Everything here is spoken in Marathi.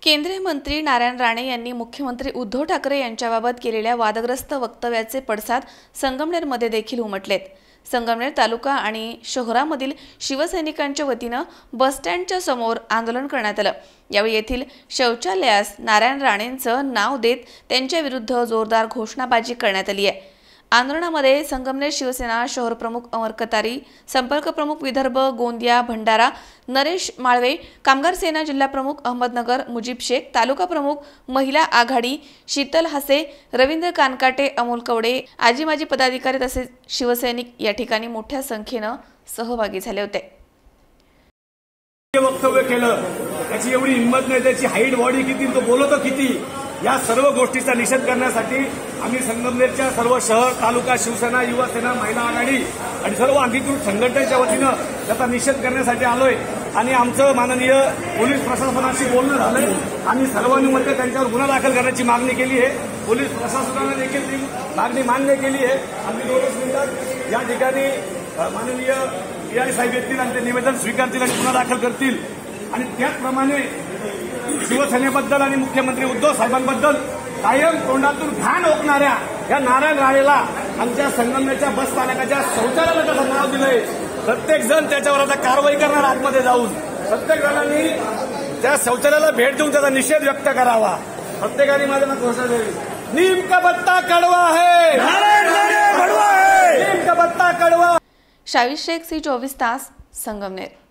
केंद्रीय मंत्री नारायण राणे यांनी मुख्यमंत्री उद्धव ठाकरे यांच्याबाबत केलेल्या वादग्रस्त वक्तव्याचे पडसाद संगमनेरमध्ये देखील उमटलेत। संगमनेर तालुका आणि शहरामधील शिवसैनिकांच्या वतीने बस स्टँडच्या समोर आंदोलन करण्यात आलं। यावेळी येथील शौचालयास नारायण राणेंचं नाव देत त्यांच्या विरुद्ध जोरदार घोषणाबाजी करण्यात आली आहे। आंदोलनामध्ये संगमनेर शिवसेना शहर प्रमुख अमर कतारी, संपर्क प्रमुख विदर्भ, गोंदिया, भंडारा नरेश माळवे, कामगार सेना जिल्हा प्रमुख अहमदनगर मुजीब शेख, तालुका प्रमुख महिला आघाडी शीतल हसे, रवींद्र कानकाटे, अमोल कवडे, आजी माजी पदाधिकारी तसेच शिवसैनिक या ठिकाणी मोठ्या संख्येने सहभागी झाले होते। वक्तव्य केलं, त्याची एवढी हिंमत नाही, त्याची हाईट बॉडी किती, तो बोलतो किती, या सर्व गोष्टीचा निषेध करण्यासाठी आम्ही संगमनेरच्या सर्व शहर, तालुका, शिवसेना, युवा सेना, महिला आघाडी आणि सर्व अधिकृत संघटनेच्या वतीनं त्याचा निषेध करण्यासाठी आलोय। आणि आमचं माननीय पोलीस प्रशासनाशी बोलणं झालंय। आम्ही सर्वांनुमते त्यांच्यावर गुन्हा दाखल करण्याची मागणी केली आहे। पोलीस प्रशासनाने देखील ती मागणी मान्य केली आहे। आम्ही 2 मिनिटात या ठिकाणी माननीय पीआय साहेब येतील आणि ते निवेदन स्वीकारतील आणि गुन्हा दाखल करतील। आणि त्याचप्रमाणे शिवसेनेबद्दल आणि मुख्यमंत्री उद्धव साहेबांबद्दल कायम तोंडातून घाण ओकणाऱ्या या नारायण राणेला आमच्या संगमनेरच्या बस स्थानकाच्या शौचालयाला त्याचं नाव दिलंय। प्रत्येक जण त्याच्यावर आता कारवाई करणार आतमध्ये जाऊन। प्रत्येक जणांनी त्या शौचालयाला भेट देऊन त्याचा निषेध व्यक्त करावा। प्रत्येकाने माझ्या घोषणा द्यावी, नीम का पत्ता कड़वा है, नारायण राणे कड़वा है, नीम का पत्ता कड़वा। शाहीद शेख, C24 तास, संगमनेर।